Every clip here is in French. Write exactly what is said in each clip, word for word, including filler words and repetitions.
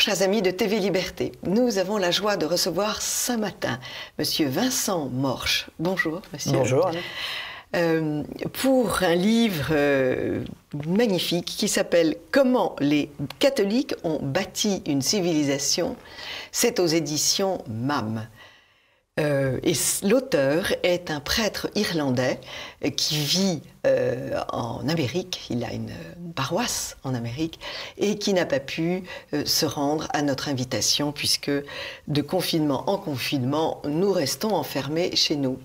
chers amis de T V Liberté. Nous avons la joie de recevoir ce matin Monsieur Vincent Morche. Bonjour, monsieur. Bonjour. Euh, pour un livre euh, magnifique qui s'appelle « Comment les catholiques ont bâti une civilisation ». C'est aux éditions M A M. Euh, et l'auteur est un prêtre irlandais qui vit euh, en Amérique, il a une, une paroisse en Amérique, et qui n'a pas pu euh, se rendre à notre invitation puisque de confinement en confinement, nous restons enfermés chez nous.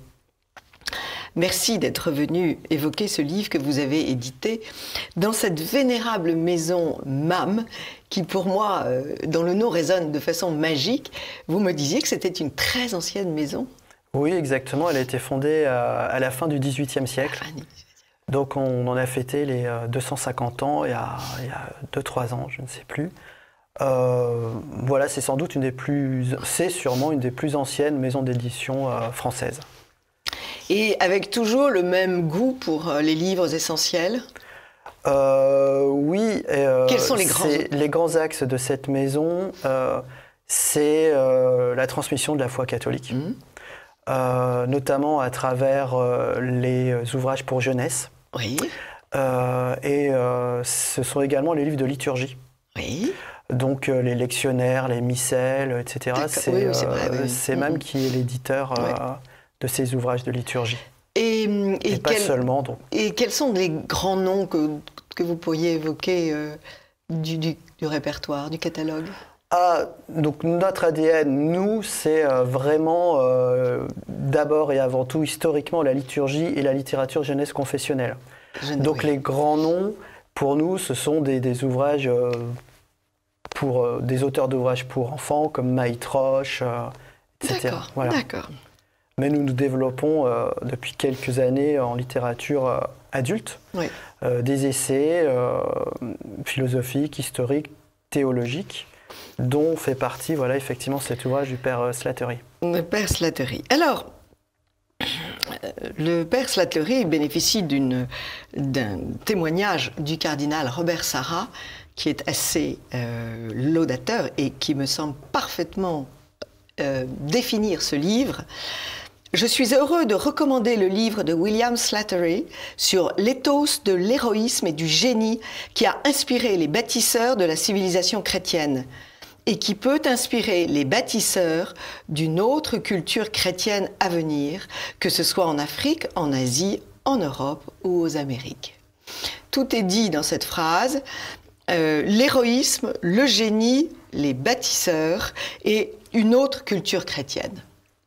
Merci d'être venu évoquer ce livre que vous avez édité dans cette vénérable maison M A M qui, pour moi, euh, dont le nom résonne de façon magique. Vous me disiez que c'était une très ancienne maison. Oui, exactement. Elle a été fondée à, à la fin du dix-huitième siècle. Donc on en a fêté les euh, deux cent cinquante ans il y a, il y a deux trois ans, je ne sais plus. Euh, voilà, c'est sans doute une des plus... C'est sûrement une des plus anciennes maisons d'édition euh, françaises. Et avec toujours le même goût pour les livres essentiels? euh, Oui. Euh, Quels sont les grands... les grands axes de cette maison? euh, C'est euh, la transmission de la foi catholique, mmh. euh, notamment à travers euh, les ouvrages pour jeunesse. Oui. Euh, et euh, ce sont également les livres de liturgie. Oui. Donc euh, les lectionnaires, les missels, et cetera. C'est oui, oui, euh, oui. M A M qui est l'éditeur euh, oui. de ces ouvrages de liturgie. Et, et, et pas quel, seulement. Donc. Et quels sont les grands noms que, que vous pourriez évoquer euh, du, du, du répertoire, du catalogue? Ah, donc notre A D N, nous, c'est euh, vraiment euh, d'abord et avant tout historiquement la liturgie et la littérature jeunesse confessionnelle. Je donc oui. les grands noms, pour nous, ce sont des, des ouvrages, euh, pour euh, des auteurs d'ouvrages pour enfants comme Maïtroche, euh, et cetera. D'accord, voilà. d'accord. Mais nous nous développons euh, depuis quelques années en littérature euh, adulte, oui. euh, des essais euh, philosophiques, historiques, théologiques, dont fait partie, voilà, effectivement, cet ouvrage du père euh, Slattery. Le père Slattery. Alors, le père Slattery bénéficie d'un témoignage du cardinal Robert Sarra, qui est assez euh, laudateur et qui me semble parfaitement euh, définir ce livre. Je suis heureux de recommander le livre de William Slattery sur l'éthos de l'héroïsme et du génie qui a inspiré les bâtisseurs de la civilisation chrétienne et qui peut inspirer les bâtisseurs d'une autre culture chrétienne à venir, que ce soit en Afrique, en Asie, en Europe ou aux Amériques. Tout est dit dans cette phrase, euh, l'héroïsme, le génie, les bâtisseurs et une autre culture chrétienne.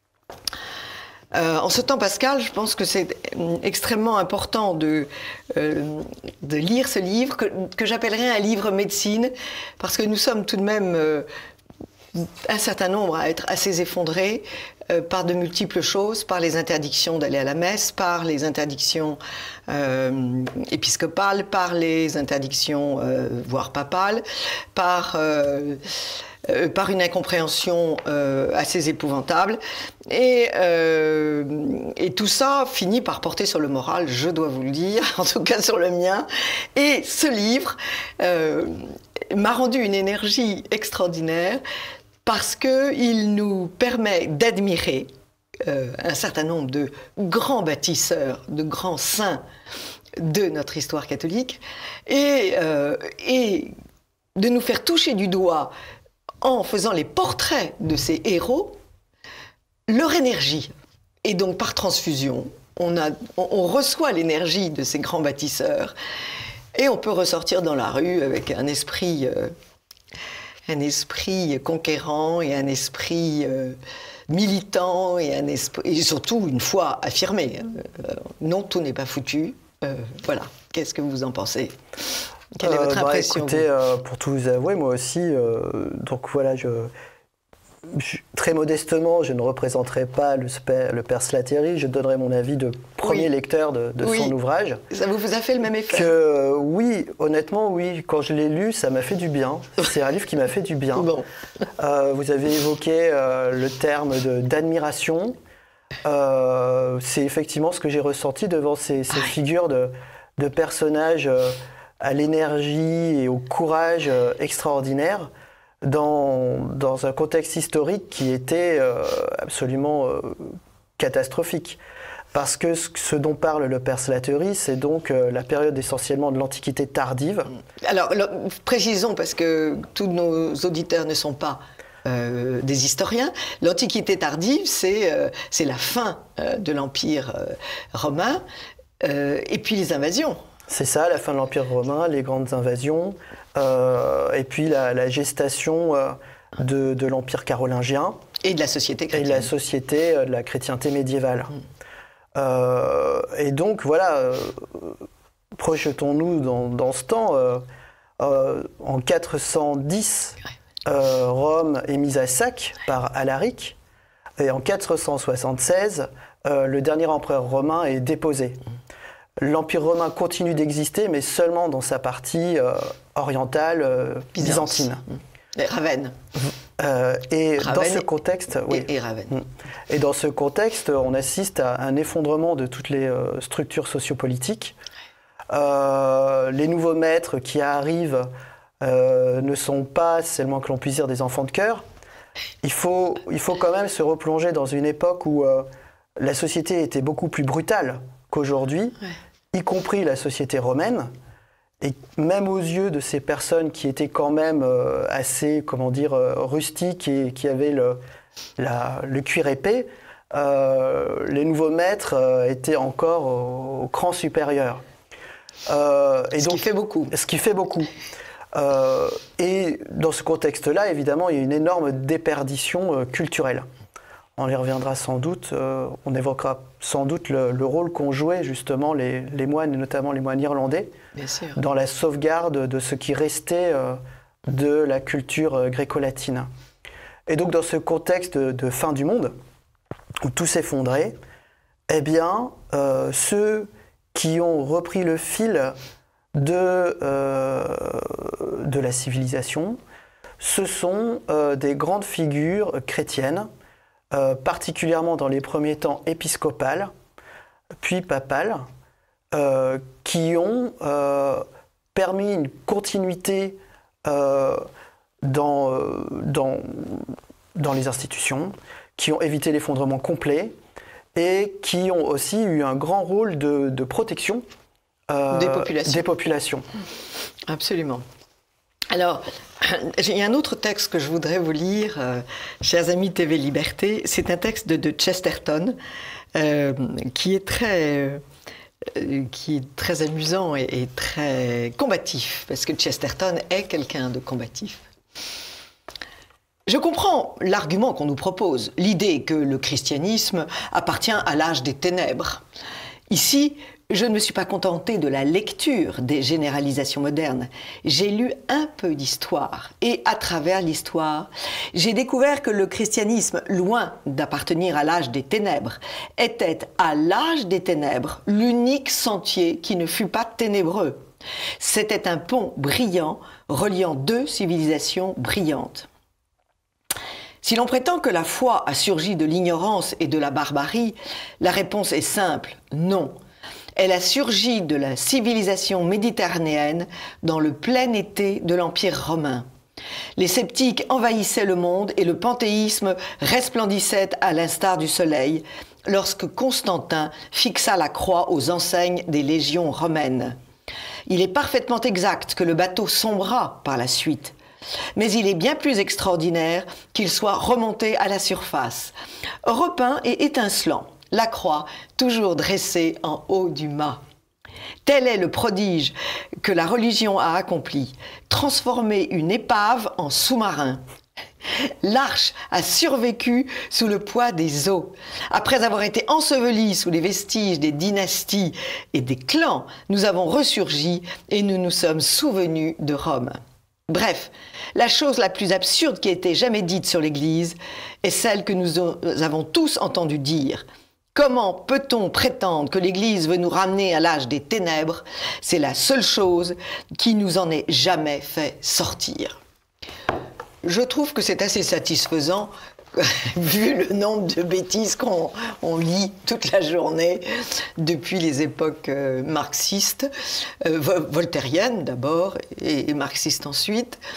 Euh, en ce temps pascal, je pense que c'est extrêmement important de, euh, de lire ce livre, que, que j'appellerais un livre médecine, parce que nous sommes tout de même euh, un certain nombre à être assez effondrés euh, par de multiples choses, par les interdictions d'aller à la messe, par les interdictions euh, épiscopales, par les interdictions, euh, voire papales, par... Euh, Euh, par une incompréhension euh, assez épouvantable. Et, euh, et tout ça finit par porter sur le moral, je dois vous le dire, en tout cas sur le mien. Et ce livre euh, m'a rendu une énergie extraordinaire parce qu'il nous permet d'admirer euh, un certain nombre de grands bâtisseurs, de grands saints de notre histoire catholique et, euh, et de nous faire toucher du doigt en faisant les portraits de ces héros, leur énergie. Et donc, par transfusion, on, a, on, on reçoit l'énergie de ces grands bâtisseurs et on peut ressortir dans la rue avec un esprit, euh, un esprit conquérant et un esprit euh, militant et, un esprit, et surtout une foi affirmée. Euh, non, tout n'est pas foutu. Euh, voilà. Qu'est-ce que vous en pensez ? Quelle est votre euh, bah, impression? Écoutez, euh, pour tout vous avouer, moi aussi, euh, donc voilà, je, je, très modestement, je ne représenterai pas le, le père Slattery, je donnerai mon avis de premier oui. lecteur de, de oui. son ouvrage. Ça vous, vous a fait le même effet? Que, euh, oui, honnêtement, oui, quand je l'ai lu, ça m'a fait du bien. C'est un livre qui m'a fait du bien. Bon. Euh, vous avez évoqué euh, le terme d'admiration. Euh, C'est effectivement ce que j'ai ressenti devant ces, ces figures de, de personnages... Euh, à l'énergie et au courage euh, extraordinaire. dans, dans un contexte historique qui était euh, absolument euh, catastrophique. Parce que ce dont parle le père Slattery, c'est donc euh, la période essentiellement de l'Antiquité tardive. Alors, alors, précisons, parce que tous nos auditeurs ne sont pas euh, des historiens, l'Antiquité tardive, c'est euh, c'est la fin euh, de l'Empire euh, romain, euh, et puis les invasions. C'est ça, la fin de l'Empire romain, les grandes invasions, euh, et puis la, la gestation euh, de, de l'Empire carolingien. Et de la société chrétienne. Et de la société, euh, de la chrétienté médiévale. Mmh. Euh, et donc voilà, euh, projetons-nous dans, dans ce temps. Euh, euh, en quatre cent dix, euh, Rome est mise à sac par Alaric, et en quatre cent soixante-seize, euh, le dernier empereur romain est déposé. L'Empire romain continue d'exister, mais seulement dans sa partie euh, orientale euh, byzantine. Et Ravenne. Euh, et Ravenne dans ce contexte, oui. et, et Ravenne. Et dans ce contexte, on assiste à un effondrement de toutes les euh, structures sociopolitiques. Euh, les nouveaux maîtres qui arrivent euh, ne sont pas, c'est le moins que l'on puisse dire, des enfants de cœur. Il faut, il faut quand même se replonger dans une époque où euh, la société était beaucoup plus brutale qu'aujourd'hui, ouais. y compris la société romaine. Et même aux yeux de ces personnes qui étaient quand même euh, assez, comment dire, euh, rustiques et qui avaient le, la, le cuir épais, euh, les nouveaux maîtres euh, étaient encore au, au cran supérieur. Euh, et ce donc, qui fait beaucoup. Ce qui fait beaucoup. Euh, et dans ce contexte-là, évidemment, il y a une énorme déperdition euh, culturelle. On y reviendra sans doute, euh, on évoquera sans doute le, le rôle qu'ont joué justement les, les moines, et notamment les moines irlandais, Bien sûr. dans la sauvegarde de ce qui restait euh, de la culture euh, gréco-latine. Et donc dans ce contexte de, de fin du monde, où tout s'effondrait, eh bien, euh, ceux qui ont repris le fil de, euh, de la civilisation, ce sont euh, des grandes figures chrétiennes, Euh, particulièrement dans les premiers temps épiscopales, puis papales, euh, qui ont euh, permis une continuité euh, dans, euh, dans, dans les institutions, qui ont évité l'effondrement complet et qui ont aussi eu un grand rôle de, de protection euh, des populations. des populations. Absolument. Alors, il y a un autre texte que je voudrais vous lire, euh, chers amis T V Liberté. C'est un texte de, de Chesterton euh, qui est très, euh, qui est très amusant et, et très combatif, parce que Chesterton est quelqu'un de combatif. Je comprends l'argument qu'on nous propose, l'idée que le christianisme appartient à l'âge des ténèbres. Ici, je ne me suis pas contentée de la lecture des généralisations modernes. J'ai lu un peu d'histoire et à travers l'histoire, j'ai découvert que le christianisme, loin d'appartenir à l'âge des ténèbres, était à l'âge des ténèbres l'unique sentier qui ne fut pas ténébreux. C'était un pont brillant reliant deux civilisations brillantes. Si l'on prétend que la foi a surgi de l'ignorance et de la barbarie, la réponse est simple, non. Elle a surgi de la civilisation méditerranéenne dans le plein été de l'Empire romain. Les sceptiques envahissaient le monde et le panthéisme resplendissait à l'instar du soleil lorsque Constantin fixa la croix aux enseignes des légions romaines. Il est parfaitement exact que le bateau sombra par la suite. Mais il est bien plus extraordinaire qu'il soit remonté à la surface, repeint et étincelant, la croix toujours dressée en haut du mât. Tel est le prodige que la religion a accompli, transformer une épave en sous-marin. L'arche a survécu sous le poids des eaux. Après avoir été ensevelie sous les vestiges des dynasties et des clans, nous avons ressurgi et nous nous sommes souvenus de Rome. Bref, la chose la plus absurde qui ait été jamais dite sur l'Église est celle que nous avons tous entendu dire. Comment peut-on prétendre que l'Église veut nous ramener à l'âge des ténèbres? C'est la seule chose qui nous en ait jamais fait sortir. Je trouve que c'est assez satisfaisant, vu le nombre de bêtises qu'on on lit toute la journée depuis les époques euh, marxistes, euh, voltairiennes d'abord et, et marxistes ensuite.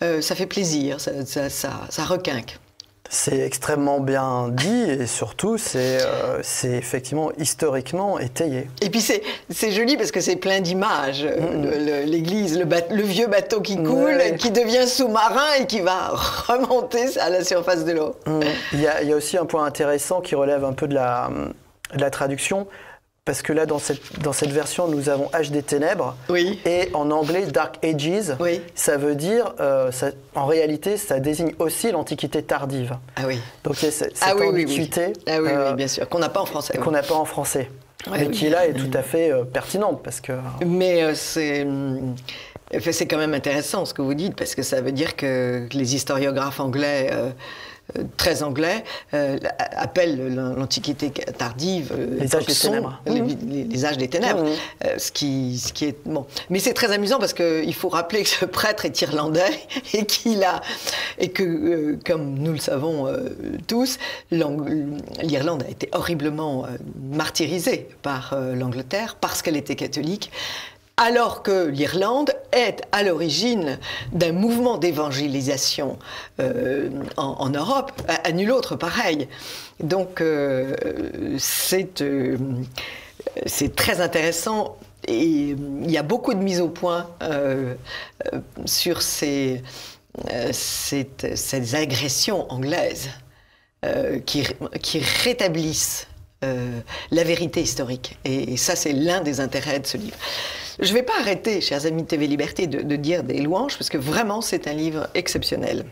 euh, ça fait plaisir, ça, ça, ça, ça requinque. C'est extrêmement bien dit et surtout c'est euh, effectivement historiquement étayé. Et puis c'est joli parce que c'est plein d'images. Mmh. L'église, le, le vieux bateau qui coule, ouais. qui devient sous-marin et qui va remonter à la surface de l'eau. Mmh. Il y a, il y a aussi un point intéressant qui relève un peu de la, de la traduction. Parce que là, dans cette, dans cette version, nous avons Âge des Ténèbres. Oui. Et en anglais, Dark Ages. Oui. Ça veut dire, euh, ça, en réalité, ça désigne aussi l'Antiquité tardive. Ah oui. Donc il y a cette, ah, cette oui, ambiguïté. Oui, oui. Ah oui, euh, oui, bien sûr. Qu'on n'a pas en français. Qu'on n'a pas en français. Ouais, mais oui. qui, là, est tout à fait euh, pertinente. Parce que... Mais euh, c'est... C'est quand même intéressant ce que vous dites, parce que ça veut dire que les historiographes anglais... Euh, très anglais, euh, appellent l'Antiquité tardive euh, les, âges des ténèbres. Les, les, les âges des ténèbres. Mmh. Euh, ce, qui, ce qui est bon. Mais c'est très amusant parce qu'il faut rappeler que ce prêtre est irlandais et qu'il a et que, euh, comme nous le savons euh, tous, l'Irlande a été horriblement euh, martyrisée par euh, l'Angleterre parce qu'elle était catholique. Alors que l'Irlande est à l'origine d'un mouvement d'évangélisation euh, en, en Europe, à, à nul autre pareil. Donc euh, c'est euh, c'est très intéressant et il y a beaucoup de mises au point euh, euh, sur ces, euh, cette, ces agressions anglaises euh, qui, qui rétablissent euh, la vérité historique. Et, et ça, c'est l'un des intérêts de ce livre. Je ne vais pas arrêter, chers amis de T V Liberté, de, de dire des louanges, parce que vraiment, c'est un livre exceptionnel.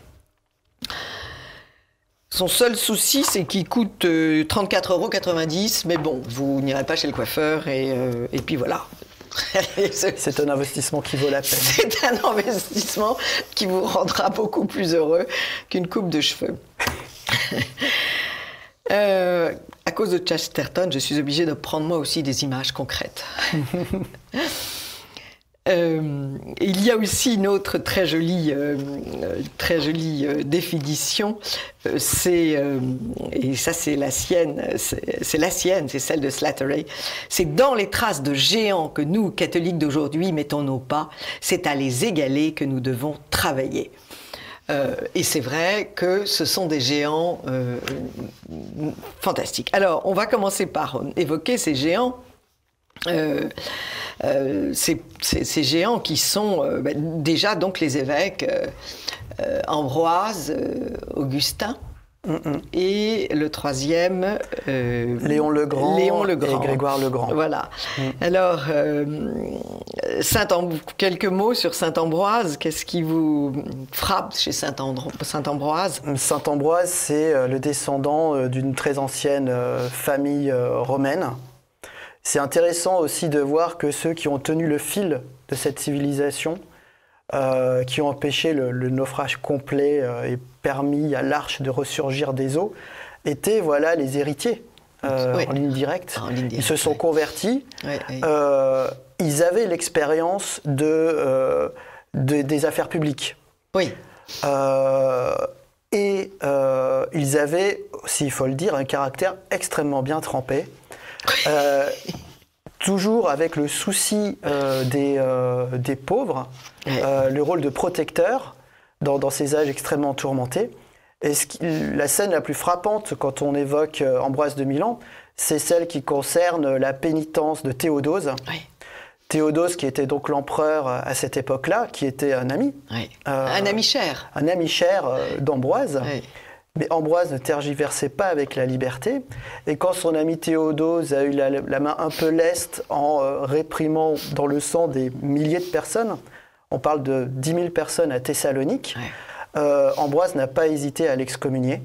Son seul souci, c'est qu'il coûte euh, trente-quatre euros quatre-vingt-dix, mais bon, vous n'irez pas chez le coiffeur, et, euh, et puis voilà. C'est un investissement qui vaut la peine. C'est un investissement qui vous rendra beaucoup plus heureux qu'une coupe de cheveux. Euh, à cause de Chesterton, je suis obligée de prendre moi aussi des images concrètes. euh, il y a aussi une autre très jolie, euh, très jolie euh, définition. Euh, c'est euh, et ça c'est la sienne, c'est la sienne, c'est celle de Slattery. C'est dans les traces de géants que nous, catholiques d'aujourd'hui, mettons nos pas. C'est à les égaler que nous devons travailler. Euh, et c'est vrai que ce sont des géants euh, fantastiques. Alors, on va commencer par évoquer ces géants. Euh, euh, ces, ces, ces géants qui sont euh, bah, déjà donc les évêques euh, euh, Ambroise, euh, Augustin. Mm-mm. Et le troisième, euh, Léon le Grand, Léon le Grand et Grégoire le Grand. Voilà. Mm. Alors, euh, Saint quelques mots sur Saint Ambroise. Qu'est-ce qui vous frappe chez Saint, Saint Ambroise? Saint Ambroise, c'est le descendant d'une très ancienne famille romaine. C'est intéressant aussi de voir que ceux qui ont tenu le fil de cette civilisation, Euh, qui ont empêché le, le naufrage complet euh, et permis à l'arche de ressurgir des eaux, étaient voilà, les héritiers euh, oui. en, ligne directe. en ligne directe. Ils se sont convertis. Oui, oui. Euh, ils avaient l'expérience de, euh, de, des affaires publiques. Oui. Euh, et euh, ils avaient, s'il faut le dire, un caractère extrêmement bien trempé. Euh, toujours avec le souci euh, des, euh, des pauvres, euh, le rôle de protecteur dans, dans ces âges extrêmement tourmentés. Et ce qui, la scène la plus frappante quand on évoque Ambroise de Milan, c'est celle qui concerne la pénitence de Théodose. Oui. Théodose qui était donc l'empereur à cette époque-là, qui était un ami. Oui. Euh, un ami cher. Un ami cher d'Ambroise. Oui. Mais Ambroise ne tergiversait pas avec la liberté. Et quand son ami Théodose a eu la, la main un peu leste en euh, réprimant dans le sang des milliers de personnes, on parle de dix mille personnes à Thessalonique, ouais. euh, Ambroise n'a pas hésité à l'excommunier.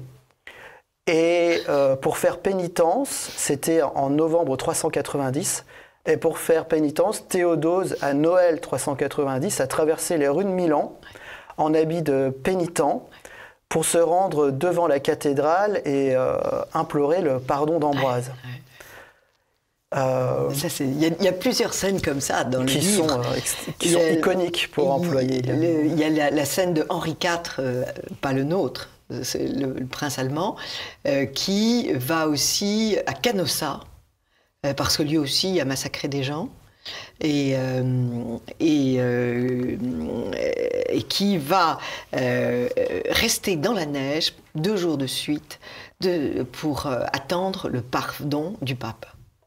Et euh, pour faire pénitence, c'était en novembre trois cent quatre-vingt-dix, et pour faire pénitence, Théodose, à Noël trois cent quatre-vingt-dix, a traversé les rues de Milan en habit de pénitent, pour se rendre devant la cathédrale et euh, implorer le pardon d'Ambroise. Ouais, ouais. euh, il y, y a plusieurs scènes comme ça dans le qui livre. Sont, euh, qui sont iconiques pour employer. Il y a la, la scène de Henri quatre, euh, pas le nôtre, c'est le, le prince allemand, euh, qui va aussi à Canossa, euh, parce que lui aussi a massacré des gens. et, euh, et, euh, et qui va euh, rester dans la neige deux jours de suite de, pour euh, attendre le pardon du pape.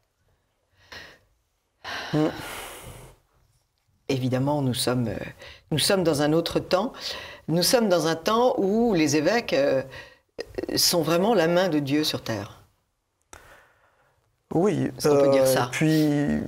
Mmh. Évidemment, nous sommes, euh, nous sommes dans un autre temps. Nous sommes dans un temps où les évêques euh, sont vraiment la main de Dieu sur terre. Oui, on peut dire ça. Puis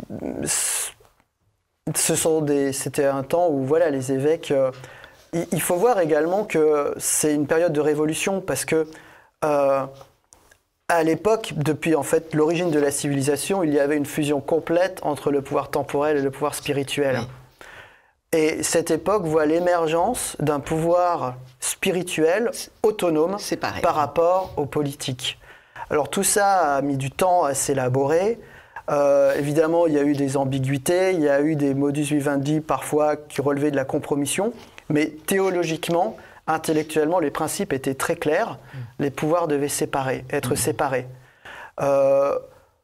ce sont des, c'était un temps où voilà, les évêques. Euh, il, il faut voir également que c'est une période de révolution parce que euh, à l'époque, depuis en fait l'origine de la civilisation, il y avait une fusion complète entre le pouvoir temporel et le pouvoir spirituel. Oui. Et cette époque voit l'émergence d'un pouvoir spirituel autonome par rapport aux politiques. Alors tout ça a mis du temps à s'élaborer. Euh, évidemment, il y a eu des ambiguïtés, il y a eu des modus vivendi parfois qui relevaient de la compromission, mais théologiquement, intellectuellement, les principes étaient très clairs. Mmh. Les pouvoirs devaient séparer, être mmh. séparés. Euh,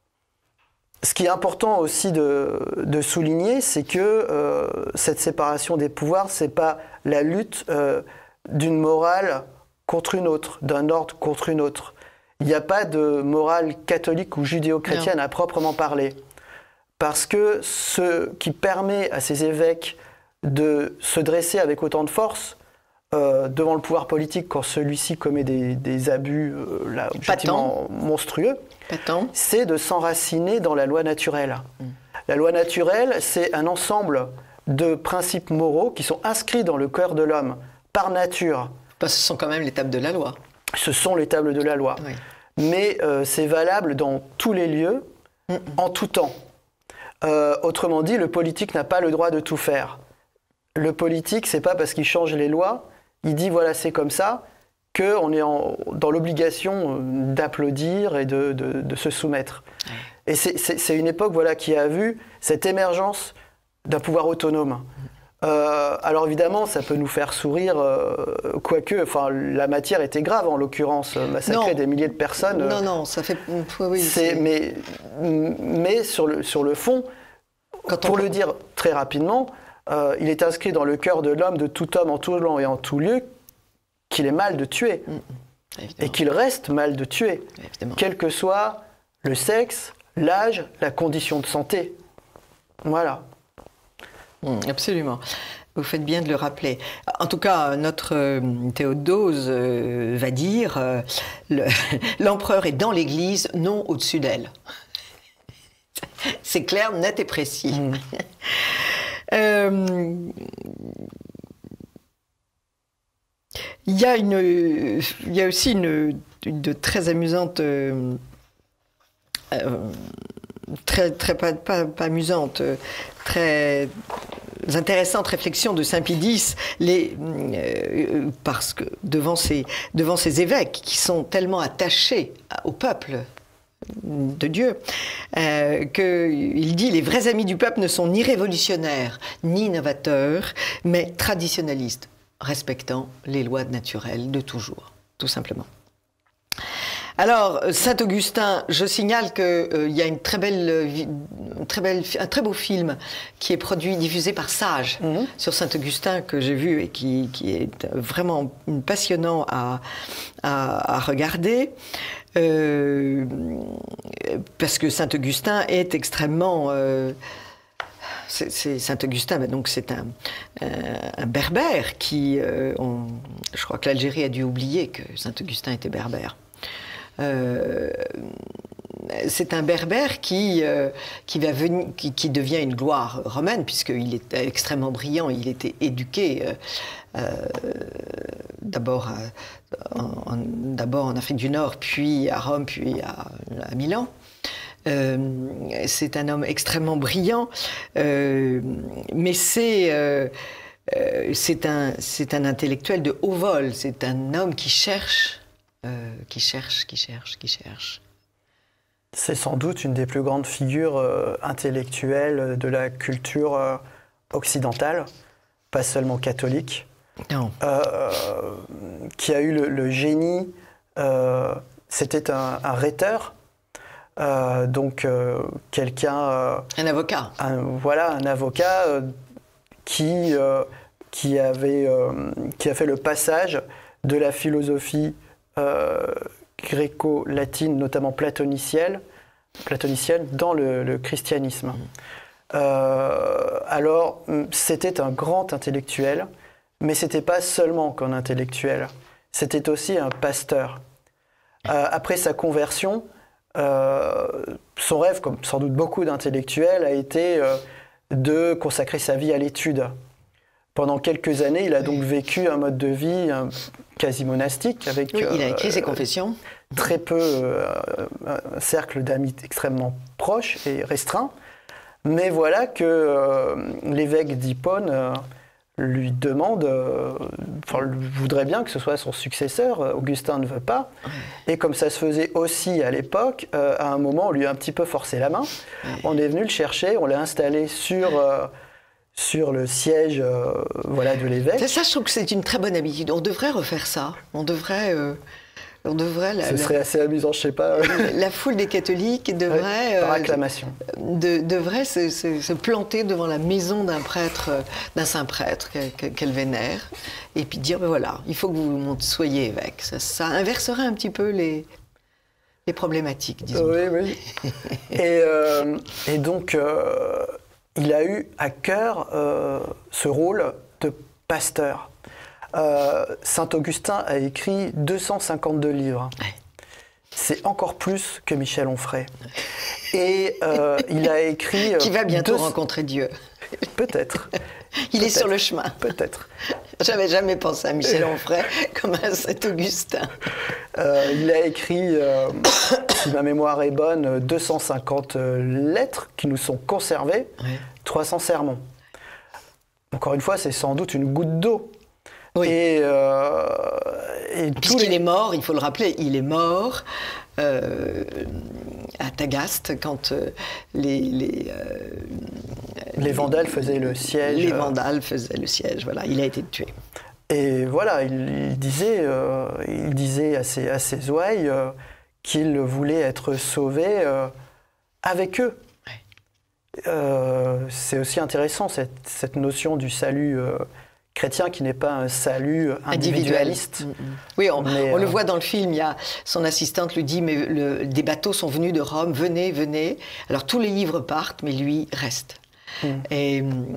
ce qui est important aussi de, de souligner, c'est que euh, cette séparation des pouvoirs, c'est pas la lutte euh, d'une morale contre une autre, d'un ordre contre une autre. Il n'y a pas de morale catholique ou judéo-chrétienne non. à proprement parler. Parce que ce qui permet à ces évêques de se dresser avec autant de force euh, devant le pouvoir politique quand celui-ci commet des, des abus euh, là, objectivement monstrueux, c'est de s'enraciner dans la loi naturelle. Mm. La loi naturelle, c'est un ensemble de principes moraux qui sont inscrits dans le cœur de l'homme par nature. Parce que ce sont quand même les tables de la loi. Ce sont les tables de la loi. Oui. Mais euh, c'est valable dans tous les lieux, mm -mm. en tout temps. Euh, autrement dit, le politique n'a pas le droit de tout faire. Le politique, c'est pas parce qu'il change les lois, il dit voilà c'est comme ça, qu'on est en, dans l'obligation d'applaudir et de, de, de se soumettre. Oui. Et c'est une époque voilà, qui a vu cette émergence d'un pouvoir autonome. Mm. Euh, alors évidemment, ça peut nous faire sourire, euh, quoique enfin, la matière était grave en l'occurrence, massacrer non. des milliers de personnes. Non, non, ça fait... Oui, mais mais sur, le, sur le fond, Quand pour on... le dire très rapidement, euh, il est inscrit dans le cœur de l'homme, de tout homme, en tout temps et en tout lieu, qu'il est mal de tuer. Mmh. Et qu'il reste mal de tuer, évidemment. Quel que soit le sexe, l'âge, la condition de santé. Voilà. Absolument. Vous faites bien de le rappeler. En tout cas, notre euh, Théodose euh, va dire euh, l'empereur est dans l'Église, non au-dessus d'elle. C'est clair, net et précis. Mmh. euh, il y a une, il y a aussi une, une de très amusante. Euh, euh, très, très pas, pas, pas amusante, très intéressante réflexion de Saint Pie X, les, euh, parce que devant ces, devant ces évêques qui sont tellement attachés au peuple de Dieu, euh, qu'il dit les vrais amis du peuple ne sont ni révolutionnaires ni novateurs, mais traditionnalistes, respectant les lois naturelles de toujours, tout simplement. Alors, Saint-Augustin, je signale qu'il euh, y a une très belle, une très belle, un très beau film qui est produit, diffusé par Sage mmh. sur Saint-Augustin que j'ai vu et qui, qui est vraiment passionnant à, à, à regarder. Euh, parce que Saint-Augustin est extrêmement... Euh, c'est Saint-Augustin, donc c'est un, un, un berbère qui... Euh, on, je crois que l'Algérie a dû oublier que Saint-Augustin était berbère. Euh, c'est un berbère qui, euh, qui, va venir, qui, qui devient une gloire romaine, puisqu'il est extrêmement brillant, il était éduqué euh, euh, d'abord en, en, en Afrique du Nord, puis à Rome, puis à, à Milan. Euh, c'est un homme extrêmement brillant, euh, mais c'est... Euh, euh, c'est un, c'est un intellectuel de haut vol, c'est un homme qui cherche... Euh, qui cherche, qui cherche, qui cherche. C'est sans doute une des plus grandes figures euh, intellectuelles de la culture euh, occidentale, pas seulement catholique, non. Euh, qui a eu le, le génie, euh, c'était un, un rhéteur, Euh, donc euh, quelqu'un... Euh, un avocat. Un, voilà, un avocat euh, qui, euh, qui, avait, euh, qui a fait le passage de la philosophie euh, gréco-latine, notamment platonicienne, platonicienne dans le, le christianisme. Mmh. Euh, alors, c'était un grand intellectuel, mais ce n'était pas seulement qu'un intellectuel, c'était aussi un pasteur. Euh, après sa conversion, euh, son rêve, comme sans doute beaucoup d'intellectuels, a été euh, de consacrer sa vie à l'étude. Pendant quelques années, il a donc vécu un mode de vie un, quasi monastique. Avec, oui, il a écrit euh, ses confessions. Très peu, euh, un cercle d'amis extrêmement proche et restreint. Mais voilà que euh, l'évêque d'Hippone euh, lui demande, euh, enfin, voudrait bien que ce soit son successeur, Augustin ne veut pas. Et comme ça se faisait aussi à l'époque, euh, à un moment, on lui a un petit peu forcé la main. On est venu le chercher, on l'a installé sur, euh, sur le siège euh, voilà, de l'évêque. Ça, je trouve que c'est une très bonne habitude. On devrait refaire ça. On devrait... Euh... On devrait la, Ce serait la, assez amusant, je sais pas. La foule des catholiques devrait, ouais, par acclamation, euh, de, devrait se, se, se planter devant la maison d'un prêtre, d'un saint prêtre qu'elle qu vénère, et puis dire ben voilà, il faut que vous soyez évêque. Ça, ça inverserait un petit peu les, les problématiques, disons. Oui, oui. et, euh, et donc, euh, il a eu à cœur euh, ce rôle de pasteur. Euh, Saint-Augustin a écrit deux cent cinquante-deux livres. Ouais. C'est encore plus que Michel Onfray. Et euh, il a écrit... Euh, Qui va bientôt deux... rencontrer Dieu. Peut-être. Il Peut est sur le chemin. Peut-être. J'avais jamais pensé à Michel Onfray comme à Saint-Augustin. Euh, il a écrit, euh, si ma mémoire est bonne, deux cent cinquante lettres qui nous sont conservées, ouais. trois cents sermons. Encore une fois, c'est sans doute une goutte d'eau. Oui. Et, euh, et Puisqu'il les... est mort, il faut le rappeler, il est mort euh, à Tagaste quand euh, les, les, euh, les Vandales faisaient le siège. Les Vandales faisaient le siège, voilà, il a été tué. Et voilà, il, il, disait, euh, il disait à ses, à ses ouailles euh, qu'il voulait être sauvé euh, avec eux. Ouais. Euh, c'est aussi intéressant, cette, cette notion du salut euh, chrétien qui n'est pas un salut individualiste. Mmh, mmh. Oui, on, mais, on euh... le voit dans le film, il y a, son assistante lui dit, mais le, des bateaux sont venus de Rome, venez, venez. Alors tous les livres partent, mais lui reste. Mmh. Et,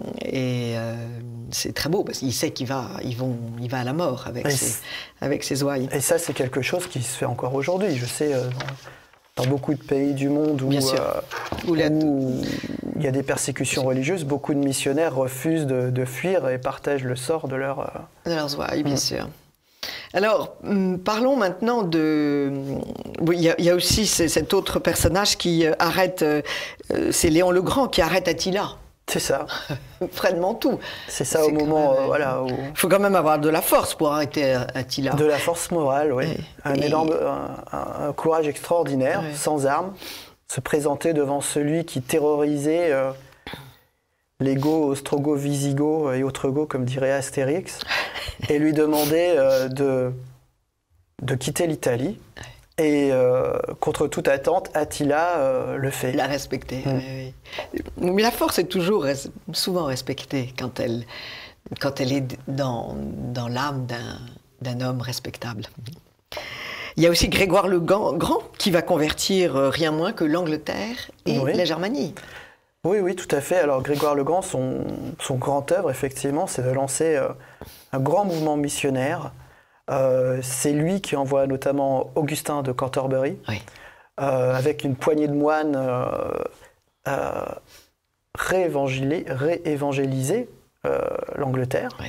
et euh, c'est très beau, parce qu'il sait qu'il va, ils vont, il va à la mort avec, ses, avec ses ouailles. Et ça, c'est quelque chose qui se fait encore aujourd'hui. Je sais, euh, dans, dans beaucoup de pays du monde où, Bien sûr. Euh, où, la... où il y a des persécutions religieuses, beaucoup de missionnaires refusent de, de fuir et partagent le sort de, leur, euh... de leurs ouailles, bien mmh. sûr. Alors, parlons maintenant de... Il y a, il y a aussi cet autre personnage qui arrête, c'est Léon le Grand qui arrête Attila. C'est ça. Fred Mantoux. C'est ça, au moment... Même, euh, voilà, où... Il faut quand même avoir de la force pour arrêter Attila. De la force morale, oui. Et, un et... énorme un, un courage extraordinaire, ouais. sans armes, se présenter devant celui qui terrorisait... Euh, les Goths, Ostrogoths, Visigoths et autres Goths, comme dirait Astérix, et lui demander euh, de, de quitter l'Italie. Et euh, contre toute attente, Attila euh, le fait. L'a respecté, mmh. oui, oui. Mais la force est toujours res- souvent respectée quand elle, quand elle est dans, dans l'âme d'un, d'un homme respectable. Il y a aussi Grégoire le Grand qui va convertir rien moins que l'Angleterre et oui. la Germanie. Oui, oui, tout à fait. Alors Grégoire le Grand, son, son grand œuvre, effectivement, c'est de lancer euh, un grand mouvement missionnaire. Euh, c'est lui qui envoie notamment Augustin de Canterbury, oui. euh, avec une poignée de moines euh, euh, réévangéliser, réévangéliser euh, l'Angleterre. Oui.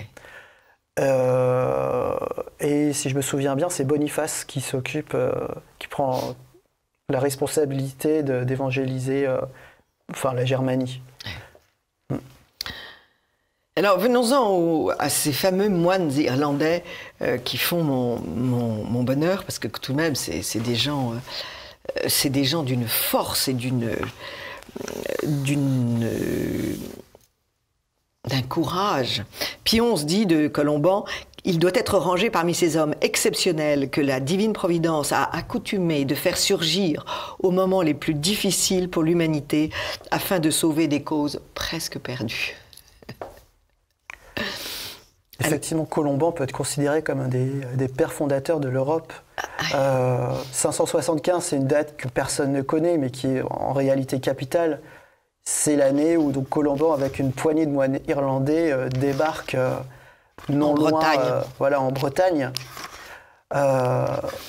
Euh, et si je me souviens bien, c'est Boniface qui s'occupe, euh, qui prend la responsabilité de, d'évangéliser euh, enfin, la Germanie. Ouais. Alors, venons-en au, à ces fameux moines irlandais euh, qui font mon, mon, mon bonheur, parce que tout de même, c'est, c'est des gens, euh, c'est des gens d'une force et d'une, d'une, d'un courage. Puis on se dit de Colomban, Il doit être rangé parmi ces hommes exceptionnels que la divine providence a accoutumé de faire surgir aux moments les plus difficiles pour l'humanité afin de sauver des causes presque perdues. Effectivement, Colomban peut être considéré comme un des, des pères fondateurs de l'Europe. Euh, cinq cent soixante-quinze, c'est une date que personne ne connaît, mais qui est en réalité capitale. C'est l'année où donc, Colomban, avec une poignée de moines irlandais, euh, débarque euh, non en loin, Bretagne. Euh, voilà, en Bretagne, euh,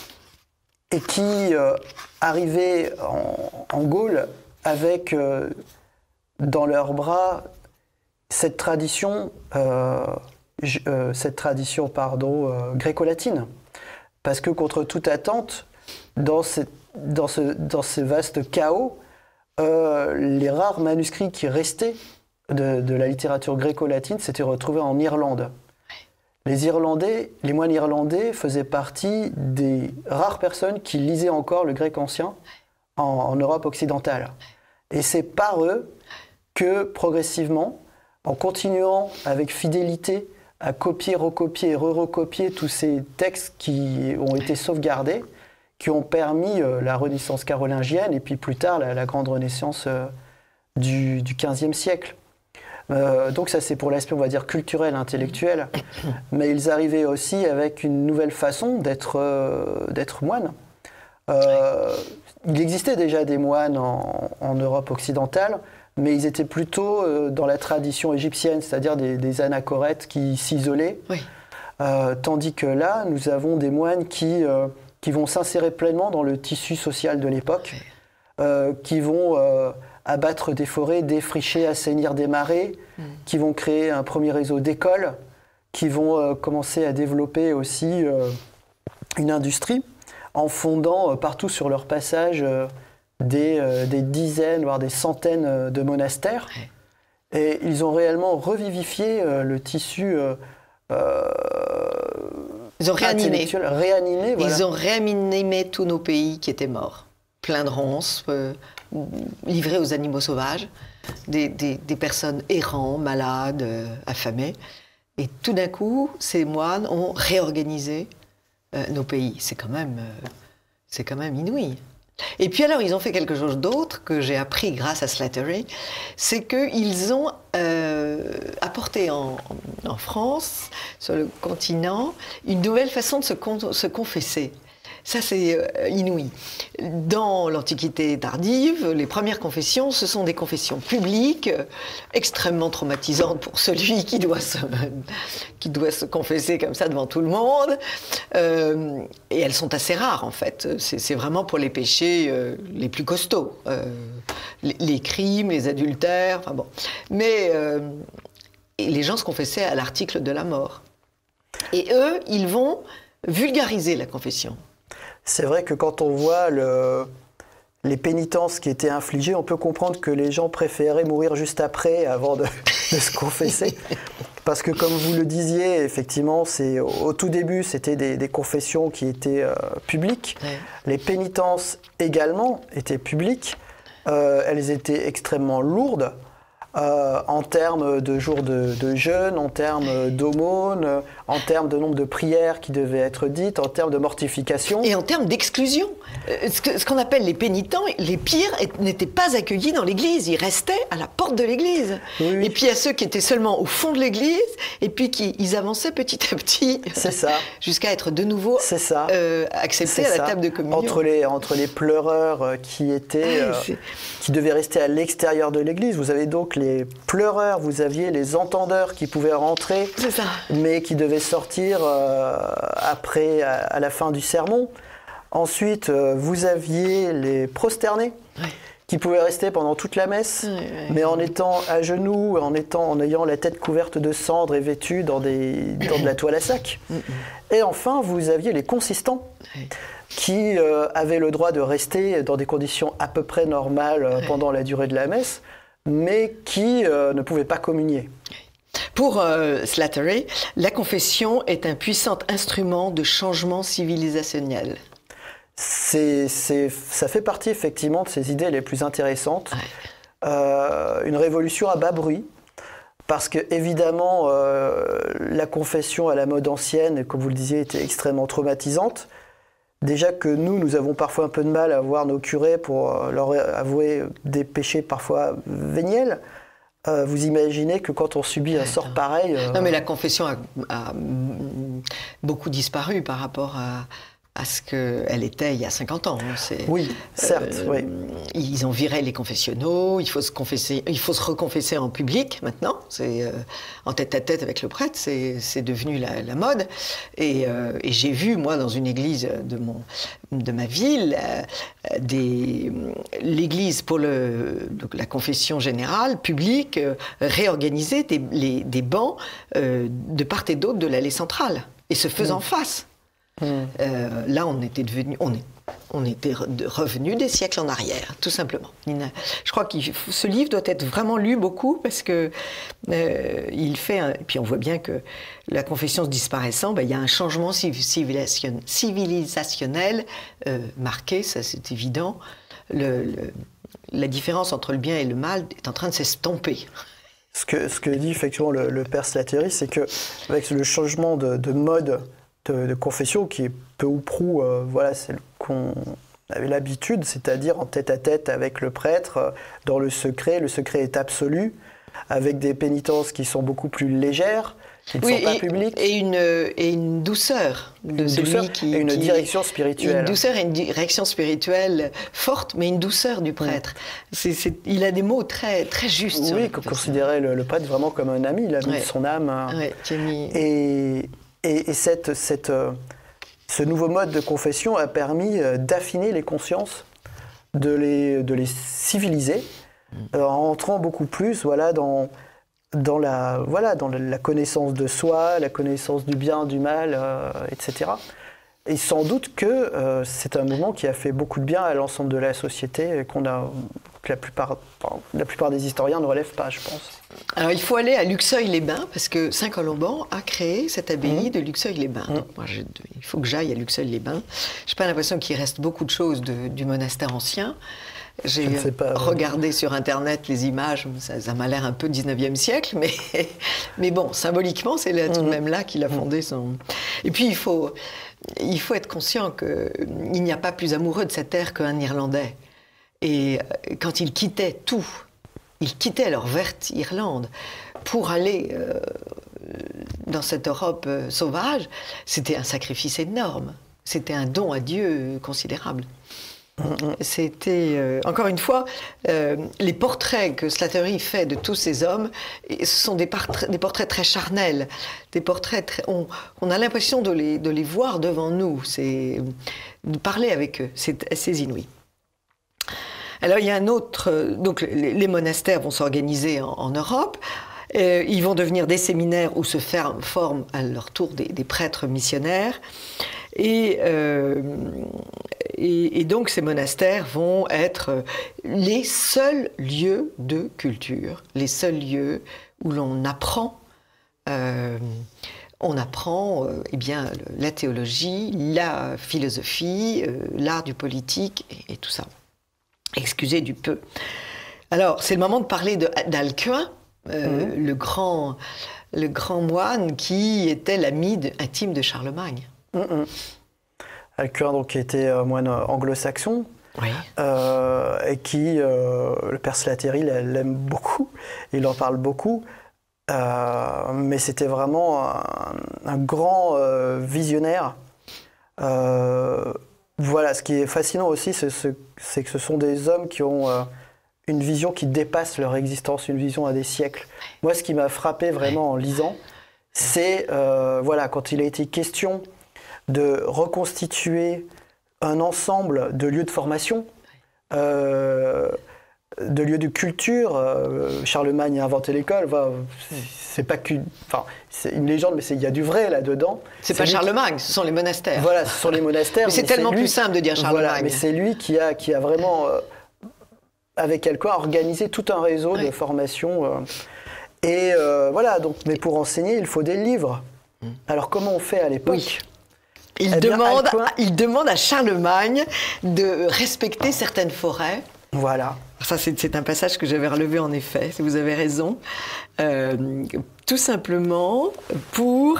et qui euh, arrivait en, en Gaule avec euh, dans leurs bras cette tradition. Euh, Euh, cette tradition pardon, euh, gréco-latine. Parce que contre toute attente, dans, ces, dans, ce, dans ce vaste chaos, euh, les rares manuscrits qui restaient de, de la littérature gréco-latine s'étaient retrouvés en Irlande. Les Irlandais, les moines irlandais faisaient partie des rares personnes qui lisaient encore le grec ancien en, en Europe occidentale. Et c'est par eux que, progressivement, en continuant avec fidélité à copier, recopier et re-recopier tous ces textes qui ont été sauvegardés, qui ont permis euh, la Renaissance carolingienne et puis plus tard la, la grande Renaissance euh, du, du quinzième siècle. Euh, donc ça c'est pour l'aspect, on va dire, culturel, intellectuel, mais ils arrivaient aussi avec une nouvelle façon d'être euh, d'être moine. Euh, il existait déjà des moines en, en Europe occidentale, mais ils étaient plutôt euh, dans la tradition égyptienne, c'est-à-dire des, des anachorètes qui s'isolaient. Oui. Euh, tandis que là, nous avons des moines qui, euh, qui vont s'insérer pleinement dans le tissu social de l'époque, oui. euh, qui vont euh, abattre des forêts, défricher, assainir des marais, mmh. qui vont créer un premier réseau d'écoles, qui vont euh, commencer à développer aussi euh, une industrie, en fondant euh, partout sur leur passage euh, Des, euh, des dizaines, voire des centaines de monastères. Ouais. Et ils ont réellement revivifié euh, le tissu euh, euh, Ils ont réanimé. réanimé voilà. Ils ont réanimé tous nos pays qui étaient morts. Plein de ronces, euh, livrés aux animaux sauvages, des, des, des personnes errants, malades, euh, affamées. Et tout d'un coup, ces moines ont réorganisé euh, nos pays. C'est quand même, euh, c'est quand même inouï. Et puis alors, ils ont fait quelque chose d'autre que j'ai appris grâce à Slattery, c'est qu'ils ont euh, apporté en, en France, sur le continent, une nouvelle façon de se, con se confesser. Ça, c'est euh, inouï. Dans l'Antiquité tardive, les premières confessions, ce sont des confessions publiques, euh, extrêmement traumatisantes pour celui qui doit se, qui doit se confesser comme ça devant tout le monde. Euh, et elles sont assez rares, en fait. C'est vraiment pour les péchés euh, les plus costauds. Euh, les, les crimes, les adultères, enfin bon. Mais euh, et les gens se confessaient à l'article de la mort. Et eux, ils vont vulgariser la confession. C'est vrai que quand on voit le, les pénitences qui étaient infligées, on peut comprendre que les gens préféraient mourir juste après, avant de, de se confesser. Parce que comme vous le disiez, effectivement, au tout début, c'était des, des confessions qui étaient euh, publiques. Ouais. Les pénitences également étaient publiques. Euh, elles étaient extrêmement lourdes. Euh, en termes de jours de, de jeûne, en termes d'aumône, en termes de nombre de prières qui devaient être dites, en termes de mortification. Et en termes d'exclusion. Euh, ce qu'on appelle les pénitents, les pires n'étaient pas accueillis dans l'église, ils restaient à la porte de l'église. Oui, oui. Et puis il y a ceux qui étaient seulement au fond de l'église, et puis qui ils avançaient petit à petit. C'est ça. Jusqu'à être de nouveau ça. Euh, acceptés à la ça. table de communion. Entre les, entre les pleureurs qui étaient, ah, euh, qui devaient rester à l'extérieur de l'église, vous avez donc les les pleureurs, vous aviez les entendeurs qui pouvaient rentrer, ça. mais qui devaient sortir euh, après, à, à la fin du sermon. Ensuite, euh, vous aviez les prosternés, ouais. qui pouvaient rester pendant toute la messe, ouais, ouais, mais en étant à genoux, en, étant, en ayant la tête couverte de cendres et vêtus dans, des, dans de la toile à sac. Et enfin, vous aviez les consistants, ouais. qui euh, avaient le droit de rester dans des conditions à peu près normales euh, ouais. pendant la durée de la messe, mais qui euh, ne pouvaient pas communier. Pour euh, Slattery, la confession est un puissant instrument de changement civilisationnel. C'est, c'est, ça fait partie effectivement de ces idées les plus intéressantes. Ouais. Euh, une révolution à bas bruit, parce que évidemment, euh, la confession à la mode ancienne, comme vous le disiez, était extrêmement traumatisante. Déjà que nous, nous avons parfois un peu de mal à voir nos curés pour leur avouer des péchés parfois véniels. Euh, vous imaginez que quand on subit un sort pareil... Euh... Non, mais la confession a, a beaucoup disparu par rapport à, à ce qu'elle était il y a cinquante ans. Oui, certes. Euh, oui. Ils ont viré les confessionnaux, il faut se, confesser, il faut se reconfesser en public maintenant, c'est, euh, en tête-à-tête avec le prêtre, c'est, c'est devenu la, la mode. Et, euh, et j'ai vu, moi, dans une église de, mon, de ma ville, euh, des, l'église pour le, donc la confession générale, publique, euh, réorganiser des, les, des bancs euh, de part et d'autre de l'allée centrale, et se faisant mmh. face. Mmh. Euh, là, on était devenu, on, est, on était revenu des siècles en arrière, tout simplement. Je crois que ce livre doit être vraiment lu beaucoup parce que euh, il fait. Un, et puis on voit bien que la confession se disparaissant, ben, il y a un changement civilisation, civilisationnel euh, marqué, ça c'est évident. Le, le, la différence entre le bien et le mal est en train de s'estomper. Ce que, ce que dit effectivement le, le père Slattery, c'est que avec le changement de, de mode. De, de confession qui est peu ou prou, euh, voilà, celle qu'on avait l'habitude, c'est-à-dire en tête-à-tête avec le prêtre, euh, dans le secret. Le secret est absolu, avec des pénitences qui sont beaucoup plus légères, qui ne oui, sont pas et, publiques. Et une, et une douceur de une celui douceur qui... Et une qui, direction spirituelle. Une douceur et une direction spirituelle forte, mais une douceur du prêtre. Mmh. C'est, c'est, il a des mots très, très justes. Oui, qu'on considérait le, le prêtre vraiment comme un ami, il a mis ouais. son âme. Ouais, qui a mis... Et... Et, et cette, cette, euh, ce nouveau mode de confession a permis euh, d'affiner les consciences, de les, de les civiliser, euh, en entrant beaucoup plus voilà, dans, dans, la, voilà, dans la connaissance de soi, la connaissance du bien, du mal, euh, et cetera. Et sans doute que euh, c'est un mouvement qui a fait beaucoup de bien à l'ensemble de la société, et qu'on a, que la plupart, enfin, la plupart des historiens ne relèvent pas, je pense. Alors, il faut aller à Luxeuil-les-Bains, parce que Saint-Colomban a créé cette abbaye mmh. de Luxeuil-les-Bains. Mmh. Donc, moi, je, il faut que j'aille à Luxeuil-les-Bains. Je n'ai pas l'impression qu'il reste beaucoup de choses de, du monastère ancien. J'ai pas, regardé ouais. sur Internet les images, ça, ça m'a l'air un peu dix-neuvième siècle, mais, mais bon, symboliquement, c'est là, tout de mmh. même là qu'il a fondé son... Et puis, il faut, il faut être conscient qu'il n'y a pas plus amoureux de cette terre qu'un Irlandais. Et quand il quittait tout, ils quittaient leur verte Irlande pour aller euh, dans cette Europe euh, sauvage. C'était un sacrifice énorme. C'était un don à Dieu considérable. Mm-hmm. C'était, euh, encore une fois, euh, les portraits que Slattery fait de tous ces hommes, ce sont des, portraits, des portraits très charnels, des portraits très, on, on a l'impression de les, de les voir devant nous, c'est, de parler avec eux, c'est assez inouï. Alors il y a un autre, donc les, les monastères vont s'organiser en, en Europe, euh, ils vont devenir des séminaires où se ferment, forment à leur tour des, des prêtres missionnaires, et, euh, et, et donc ces monastères vont être les seuls lieux de culture, les seuls lieux où l'on apprend, euh, on apprend euh, eh bien, la théologie, la philosophie, euh, l'art du politique et, et tout ça. Excusez du peu. Alors, c'est le moment de parler de, d'Alcuin, euh, mmh. le, grand, le grand moine qui était l'ami de, intime de Charlemagne. Mmh. Alcuin, donc, qui était euh, moine anglo-saxon, oui. euh, et qui, euh, le père Slattery l'aime beaucoup, il en parle beaucoup, euh, mais c'était vraiment un, un grand euh, visionnaire. Euh, Voilà, ce qui est fascinant aussi, c'est, c'est que ce sont des hommes qui ont euh, une vision qui dépasse leur existence, une vision à des siècles. Moi, ce qui m'a frappé vraiment en lisant, c'est euh, voilà, quand il a été question de reconstituer un ensemble de lieux de formation, euh, de lieux de culture. Euh, Charlemagne a inventé l'école. Enfin, c'est pas qu'une, enfin, c'est une légende, mais il y a du vrai là-dedans. C'est, c'est pas Charlemagne, qui... ce sont les monastères. Voilà, ce sont les monastères. mais c'est mais tellement c'est lui... plus simple de dire Charlemagne. Voilà, mais c'est lui qui a, qui a vraiment, euh, avec Alcuin, organisé tout un réseau oui. de formation. Euh, et euh, voilà, donc, mais pour enseigner, il faut des livres. Alors comment on fait à l'époque ? Oui. Il, eh demande, Alcuin... il demande à Charlemagne de respecter certaines forêts. Voilà. Ça, c'est un passage que j'avais relevé en effet, si vous avez raison. Euh, tout simplement pour...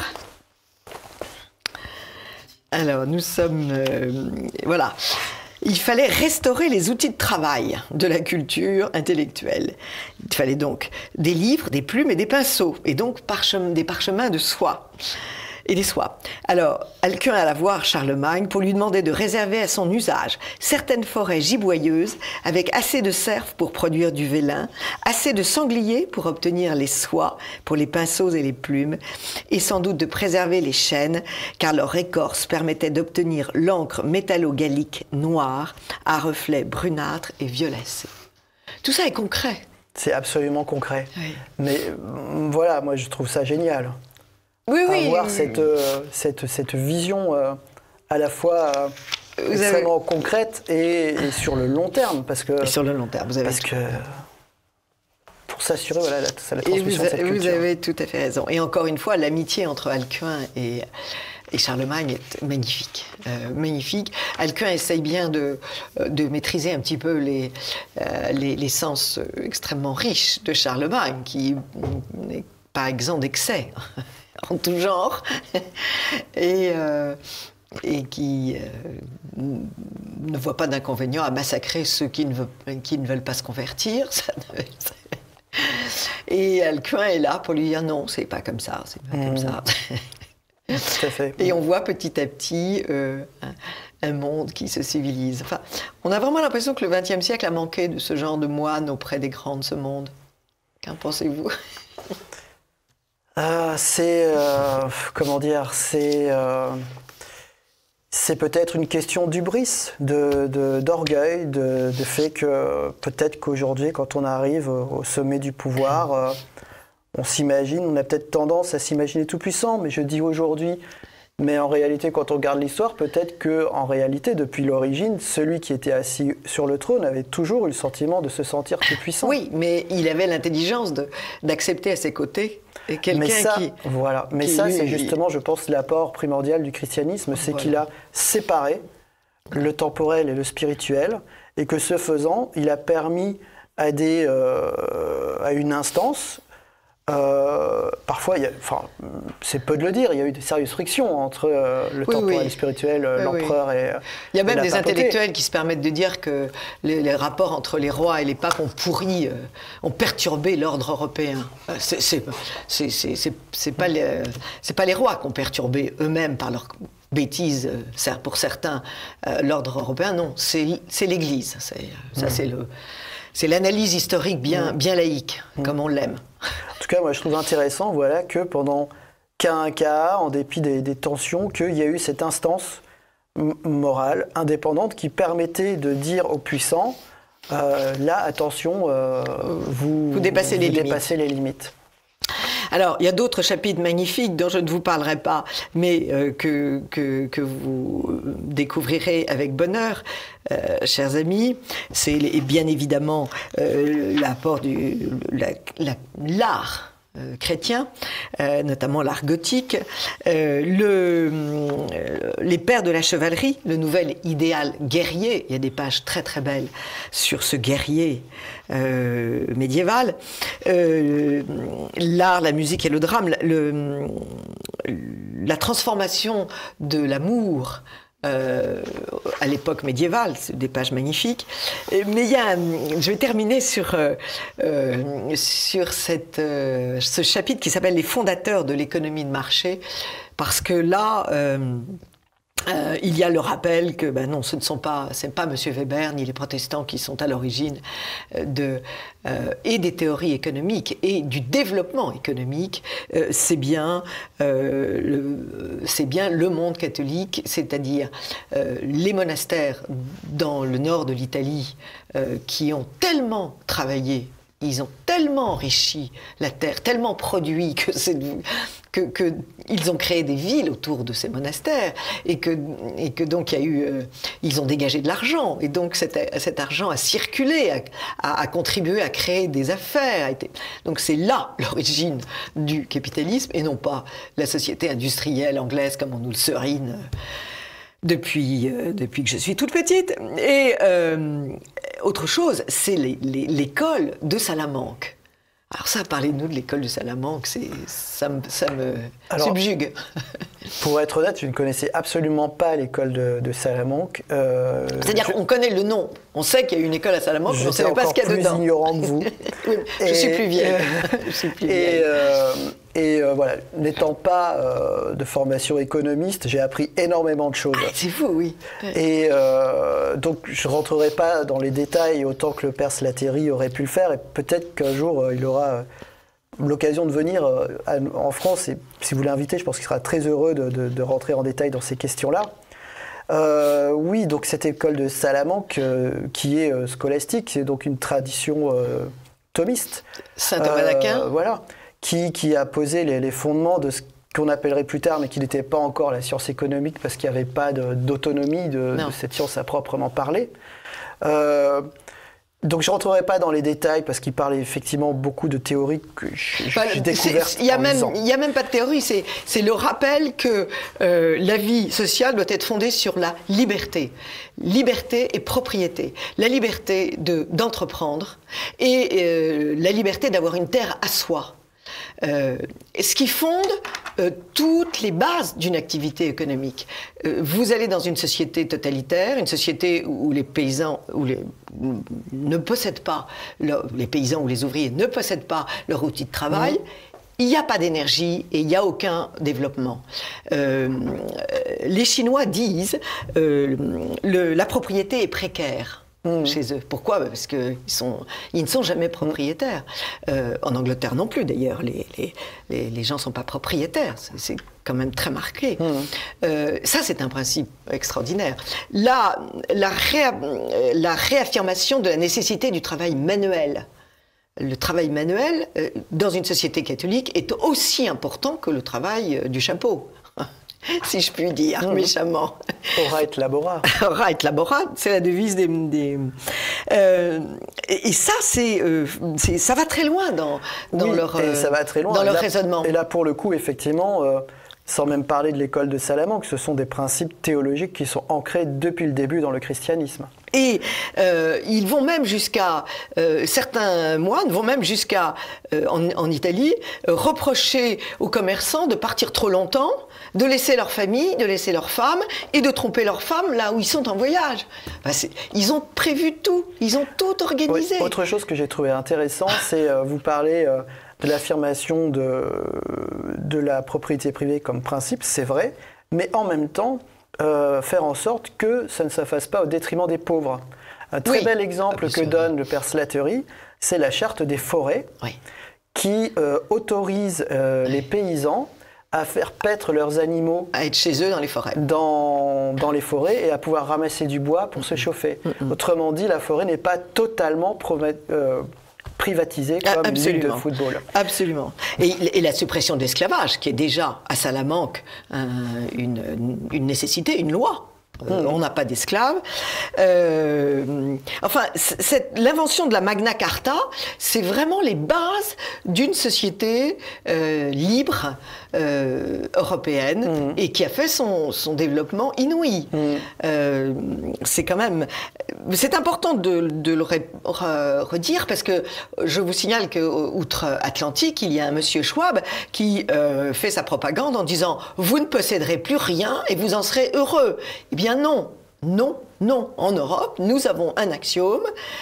Alors, nous sommes... Euh, voilà. Il fallait restaurer les outils de travail de la culture intellectuelle. Il fallait donc des livres, des plumes et des pinceaux, et donc parchem- des parchemins de soie. Et des soies. Alors, Alcuin alla voir Charlemagne pour lui demander de réserver à son usage certaines forêts giboyeuses avec assez de cerfs pour produire du vélin, assez de sangliers pour obtenir les soies, pour les pinceaux et les plumes, et sans doute de préserver les chênes, car leur écorce permettait d'obtenir l'encre métallo-gallique noire à reflets brunâtres et violacés. Tout ça est concret. C'est absolument concret. Oui. Mais voilà, moi je trouve ça génial. Oui, oui. Avoir cette, euh, cette, cette vision euh, à la fois euh, extrêmement avez... concrète et, et sur le long terme. Parce que, et sur le long terme, vous avez parce tout. que pour s'assurer voilà, la, la transmission a, de cette culture. Vous avez tout à fait raison. Et encore une fois, l'amitié entre Alcuin et, et Charlemagne est magnifique. Euh, magnifique. Alcuin essaye bien de, de maîtriser un petit peu les, euh, les, les sens extrêmement riches de Charlemagne, qui n'est pas exempt d'excès. En tout genre, et, euh, et qui euh, ne voit pas d'inconvénient à massacrer ceux qui ne, veut, qui ne veulent pas se convertir. Ça ne... Et Alcuin est là pour lui dire non, c'est pas comme ça, c'est pas mmh. comme ça. Tout à fait. Et on voit petit à petit euh, un, un monde qui se civilise. Enfin, on a vraiment l'impression que le vingtième siècle a manqué de ce genre de moine auprès des grands de ce monde. Qu'en pensez-vous ? Ah, c'est, euh, comment dire, c'est, euh, c'est peut-être une question d'hubris, de, de, d'orgueil, de, de fait que peut-être qu'aujourd'hui, quand on arrive au sommet du pouvoir, euh, on s'imagine, on a peut-être tendance à s'imaginer tout puissant, mais je dis aujourd'hui, mais en réalité, quand on regarde l'histoire, peut-être qu'en réalité, depuis l'origine, celui qui était assis sur le trône avait toujours eu le sentiment de se sentir tout puissant. Oui, mais il avait l'intelligence de, d'accepter à ses côtés quelqu'un mais ça, qui... Voilà, mais qui ça, lui, c'est justement, je pense, l'apport primordial du christianisme, c'est voilà. qu'il a séparé le temporel et le spirituel, et que ce faisant, il a permis à, des, euh, à une instance... Euh, parfois, il y a, enfin, c'est peu de le dire, il y a eu de sérieuses frictions entre euh, le oui, temporel oui. et spirituel, oui, l'empereur oui. et Il y a même et des la intellectuels qui se permettent de dire que les, les rapports entre les rois et les papes ont pourri, euh, ont perturbé l'ordre européen. C'est, c'est, c'est, c'est, c'est, c'est, pas les, c'est pas les rois qui ont perturbé eux-mêmes par leur bêtises, pour certains, euh, l'ordre européen, non, c'est, c'est l'Église. C'est, ça, mmh. c'est le... C'est l'analyse historique bien, mmh. bien laïque, mmh. comme on l'aime. En tout cas, moi, je trouve intéressant voilà, que pendant cas un cas, en dépit des, des tensions, qu'il y a eu cette instance m- morale, indépendante, qui permettait de dire aux puissants, euh, là, attention, euh, vous, vous dépassez, vous les, dépassez limites. les limites. Alors, il y a d'autres chapitres magnifiques dont je ne vous parlerai pas, mais euh, que, que, que vous découvrirez avec bonheur, euh, chers amis. C'est bien évidemment euh, l'apport du la, la, l'art euh, chrétien, euh, notamment l'art gothique, euh, le, euh, les pères de la chevalerie, le nouvel idéal guerrier. Il y a des pages très très belles sur ce guerrier euh, médiéval. Euh, l'art, la musique et le drame, le, la transformation de l'amour Euh, à l'époque médiévale, c'est des pages magnifiques. Mais il y a, je vais terminer sur, euh, sur cette, euh, ce chapitre qui s'appelle « Les fondateurs de l'économie de marché », parce que là, euh, euh, il y a le rappel que ben non, ce ne sont pas, c'est pas M. Weber ni les protestants qui sont à l'origine de, euh, et des théories économiques et du développement économique. Euh, c'est bien, euh, le, c'est bien le monde catholique, c'est-à-dire euh, les monastères dans le nord de l'Italie euh, qui ont tellement travaillé. Ils ont tellement enrichi la terre, tellement produit que c'est que, que ils ont créé des villes autour de ces monastères et que et que donc il y a eu euh, ils ont dégagé de l'argent et donc cet, cet argent a circulé, a, a, a contribué à créer des affaires. A été, donc c'est là l'origine du capitalisme et non pas la société industrielle anglaise comme on nous le serine depuis, euh, depuis que je suis toute petite. Et euh, autre chose, c'est l'école de Salamanque. Alors ça, parlez-nous de l'école de Salamanque, ça me, ça me Alors, subjugue. Pour être honnête, je ne connaissais absolument pas l'école de, de Salamanque. Euh, C'est-à-dire qu'on connaît le nom, on sait qu'il y a une école à Salamanque, mais on ne savait pas ce qu'il y a dedans. Je suis plus ignorant que vous. Oui, je et, suis plus vieille. je suis plus vieille. Et, euh, et euh, voilà, n'étant pas euh, de formation économiste, j'ai appris énormément de choses. Ah, c'est fou, oui. Et euh, donc, je ne rentrerai pas dans les détails autant que le père Slattery aurait pu le faire. Et peut-être qu'un jour, euh, il aura euh, l'occasion de venir euh, à, en France. Et si vous l'invitez, je pense qu'il sera très heureux de, de, de rentrer en détail dans ces questions-là. Euh, oui, donc cette école de Salamanque, euh, qui est euh, scolastique, c'est donc une tradition euh, thomiste. Saint Thomas d'Aquin. Euh, voilà. Qui, qui a posé les, les fondements de ce qu'on appellerait plus tard, mais qui n'était pas encore la science économique, parce qu'il n'y avait pas d'autonomie de, de, de cette science à proprement parler. Euh, donc je ne rentrerai pas dans les détails, parce qu'il parlait effectivement beaucoup de théories que j'ai enfin, découvertes Il n'y a, a même pas de théorie, c'est le rappel que euh, la vie sociale doit être fondée sur la liberté. Liberté et propriété. La liberté d'entreprendre et euh, la liberté d'avoir une terre à soi. Euh, ce qui fonde euh, toutes les bases d'une activité économique. Euh, vous allez dans une société totalitaire, une société où, où les paysans où les, ne possèdent pas, leur, les paysans ou les ouvriers ne possèdent pas leur outil de travail. Mmh. Il n'y a pas d'énergie et il n'y a aucun développement. Euh, les Chinois disent euh, le, la propriété est précaire. Mmh. Chez eux. Pourquoi ? Parce qu'ils ils ne sont jamais propriétaires. Euh, en Angleterre non plus, d'ailleurs. Les, les, les, les gens ne sont pas propriétaires. C'est quand même très marqué. Mmh. Euh, ça, c'est un principe extraordinaire. La, la, réa, la réaffirmation de la nécessité du travail manuel. Le travail manuel, euh, dans une société catholique, est aussi important que le travail euh, du chapeau. Si je puis dire, mmh. méchamment. Ora et labora. Ora et labora, c'est la devise des... des euh, et, et ça, c'est, euh, ça va très loin dans, dans oui, leur, et ça va très loin. Dans leur là, raisonnement. Et là, pour le coup, effectivement, euh, sans même parler de l'école de Salamanque, ce sont des principes théologiques qui sont ancrés depuis le début dans le christianisme. Et euh, ils vont même jusqu'à, euh, certains moines vont même jusqu'à, euh, en, en Italie, euh, reprocher aux commerçants de partir trop longtemps, de laisser leur famille, de laisser leurs femmes, et de tromper leurs femmes là où ils sont en voyage. Enfin, ils ont prévu tout, ils ont tout organisé. Oui, autre chose que j'ai trouvé intéressant, c'est euh, vous parlez euh, de l'affirmation de, de la propriété privée comme principe, c'est vrai, mais en même temps, Euh, faire en sorte que ça ne se fasse pas au détriment des pauvres. Un très oui, bel exemple que donne le père Slattery, c'est la charte des forêts, oui. qui euh, autorise euh, oui. les paysans à faire paître leurs animaux... À être chez eux dans les forêts. Dans, dans les forêts et à pouvoir ramasser du bois pour mmh. se chauffer. Mmh. Autrement dit, la forêt n'est pas totalement... Promet, euh, privatisé comme une ligue de football. Absolument. Et, et la suppression de l'esclavage, qui est déjà à Salamanque un, une, une nécessité, une loi. Euh, mmh. On n'a pas d'esclaves. Euh, enfin, l'invention de la Magna Carta, c'est vraiment les bases d'une société euh, libre euh, européenne mmh. et qui a fait son, son développement inouï. Mmh. Euh, c'est quand même... C'est important de, de le redire parce que je vous signale qu'outre-Atlantique, il y a un monsieur Schwab qui euh, fait sa propagande en disant « Vous ne posséderez plus rien et vous en serez heureux ». Eh bien non, non, non. En Europe, nous avons un axiome,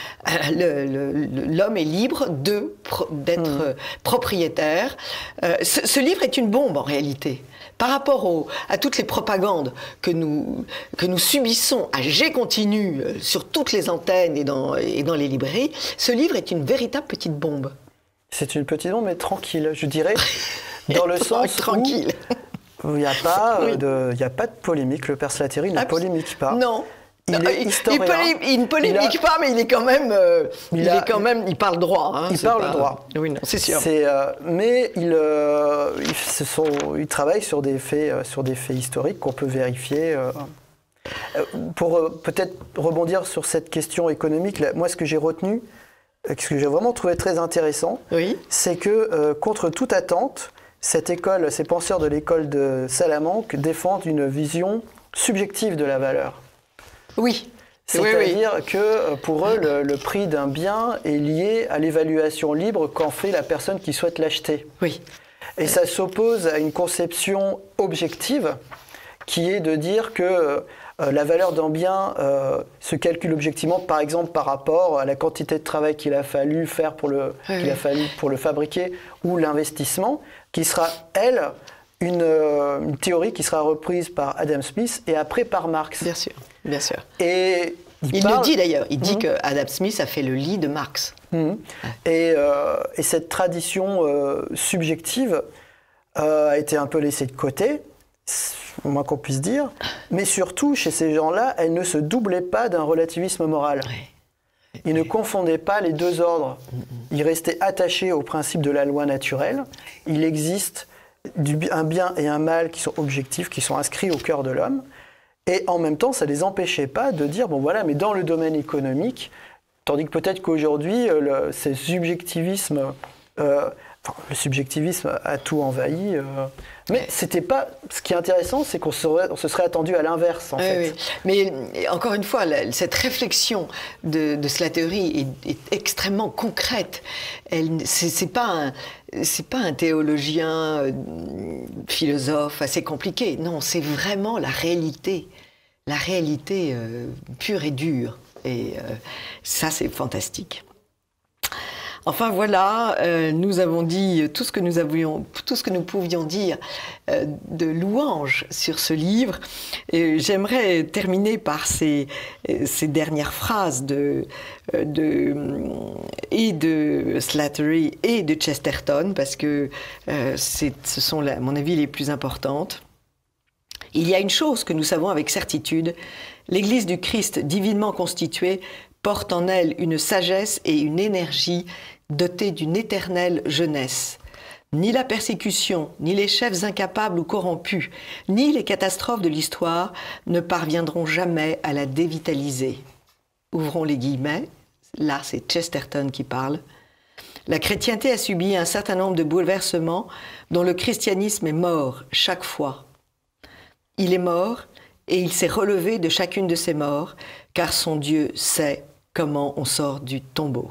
l'homme est libre de, d'être mmh. propriétaire. Euh, ce, ce livre est une bombe en réalité. Par rapport au, à toutes les propagandes que nous, que nous subissons à jet continu euh, sur toutes les antennes et dans, et dans les librairies, ce livre est une véritable petite bombe. C'est une petite bombe, mais tranquille, je dirais, dans le sens tranquille. où il n'y a, oui. a pas de polémique. Le père Slattery ne polémique pas. Non. Il non, est historien. Il, il ne polémique a, pas, mais il est quand même, euh, il, il a, est quand même, il parle droit. Hein, il parle pas, droit. Oui, non, c'est sûr. Euh, mais il, euh, il, sont, il travaille sur des faits, euh, sur des faits historiques qu'on peut vérifier. Euh, pour euh, peut-être rebondir sur cette question économique, là, moi, ce que j'ai retenu, ce que j'ai vraiment trouvé très intéressant, oui. c'est que euh, contre toute attente, cette école, ces penseurs de l'école de Salamanque défendent une vision subjective de la valeur. Oui. C'est-à-dire oui, oui. que pour eux, le, le prix d'un bien est lié à l'évaluation libre qu'en fait la personne qui souhaite l'acheter. Oui. Et ça s'oppose à une conception objective qui est de dire que euh, la valeur d'un bien euh, se calcule objectivement, par exemple par rapport à la quantité de travail qu'il a fallu faire pour le, oui, qu'il oui. a fallu pour le fabriquer ou l'investissement, qui sera, elle, une, euh, une théorie qui sera reprise par Adam Smith et après par Marx. Bien sûr, bien sûr. Et il, il parle... le dit d'ailleurs, il dit mmh. que Adam Smith a fait le lit de Marx. Mmh. Et, euh, et cette tradition euh, subjective euh, a été un peu laissée de côté, au moins qu'on puisse dire, mais surtout, chez ces gens-là, elle ne se doublait pas d'un relativisme moral. Oui. Ils ne confondaient pas les deux ordres. Mmh. Ils restaient attachés au principe de la loi naturelle. Il existe du, un bien et un mal qui sont objectifs, qui sont inscrits au cœur de l'homme. Et en même temps, ça ne les empêchait pas de dire, bon voilà, mais dans le domaine économique, tandis que peut-être qu'aujourd'hui, le, ce subjectivisme, euh, enfin, le subjectivisme a tout envahi. Euh, mais c'était pas. Ce qui est intéressant, c'est qu'on serait, on se serait attendu à l'inverse, en oui, fait. Oui. Mais encore une fois, la, cette réflexion de, de Slattery est, est extrêmement concrète. Elle, c'est, c'est pas un, c'est pas un théologien, euh, philosophe assez compliqué. Non, c'est vraiment la réalité, la réalité euh, pure et dure. Et euh, ça, c'est fantastique. Enfin voilà, euh, nous avons dit tout ce que nous avions, tout ce que nous pouvions dire euh, de louanges sur ce livre. Et j'aimerais terminer par ces, ces dernières phrases de, de, et de Slattery et de Chesterton, parce que euh, c'est, ce sont, à mon avis, les plus importantes. Il y a une chose que nous savons avec certitude, l'Église du Christ divinement constituée porte en elle une sagesse et une énergie dotées d'une éternelle jeunesse. Ni la persécution, ni les chefs incapables ou corrompus, ni les catastrophes de l'histoire ne parviendront jamais à la dévitaliser. Ouvrons les guillemets, là c'est Chesterton qui parle. La chrétienté a subi un certain nombre de bouleversements dont le christianisme est mort chaque fois. Il est mort et il s'est relevé de chacune de ses morts, car son Dieu sait comment on sort du tombeau.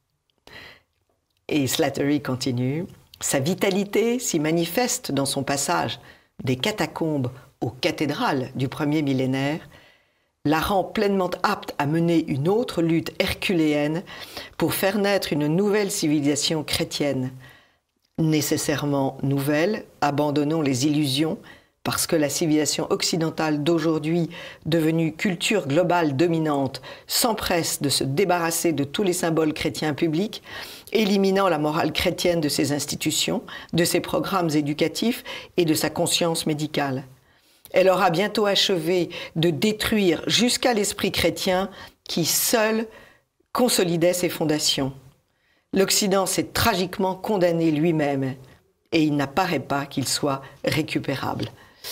Et Slattery continue. Sa vitalité s'y manifeste dans son passage des catacombes aux cathédrales du premier millénaire, la rend pleinement apte à mener une autre lutte herculéenne pour faire naître une nouvelle civilisation chrétienne. Nécessairement nouvelle, abandonnons les illusions, parce que la civilisation occidentale d'aujourd'hui, devenue culture globale dominante, s'empresse de se débarrasser de tous les symboles chrétiens publics, éliminant la morale chrétienne de ses institutions, de ses programmes éducatifs et de sa conscience médicale. Elle aura bientôt achevé de détruire jusqu'à l'esprit chrétien qui seul consolidait ses fondations. L'Occident s'est tragiquement condamné lui-même et il n'apparaît pas qu'il soit récupérable.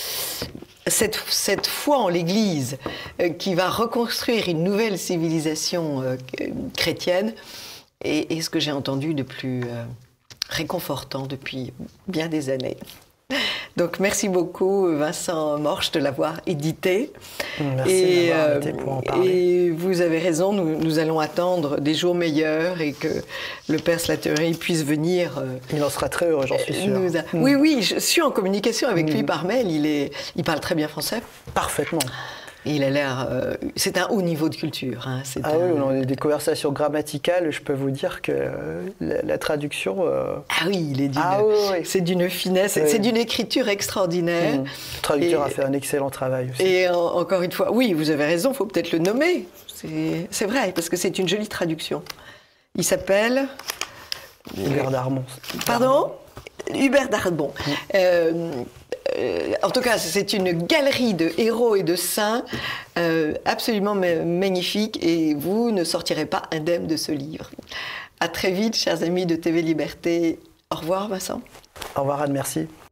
Cette, cette foi en l'Église euh, qui va reconstruire une nouvelle civilisation euh, chrétienne est, est ce que j'ai entendu de plus euh, réconfortant depuis bien des années. Donc merci beaucoup Vincent Morche de l'avoir édité. Merci et, d'avoir euh, été pour en parler. Et vous avez raison, nous, nous allons attendre des jours meilleurs et que le père Slattery puisse venir. Euh, il en sera très heureux, j'en suis sûr. Nous a... mmh. Oui, oui, je suis en communication avec mmh. lui par mail. Il, est... il parle très bien français. Parfaitement. Et il a l'air... Euh, c'est un haut niveau de culture. Hein. C'est ah un... oui, on a des conversations grammaticales. Je peux vous dire que euh, la, la traduction... Euh... Ah oui, il est d'une, ah, oui, oui. c'est d'une finesse, oui. c'est d'une écriture extraordinaire. Mmh. Le traducteur et, a fait un excellent travail aussi. Et en, encore une fois, oui, vous avez raison, il faut peut-être le nommer. C'est, c'est vrai, parce que c'est une jolie traduction. Il s'appelle... Hubert Darmon. Pardon ? Hubert Darmon. Mmh. Euh, Euh, en tout cas, c'est une galerie de héros et de saints euh, absolument magnifique et vous ne sortirez pas indemne de ce livre. À très vite, chers amis de T V Liberté. Au revoir, Vincent. Au revoir, Anne, merci.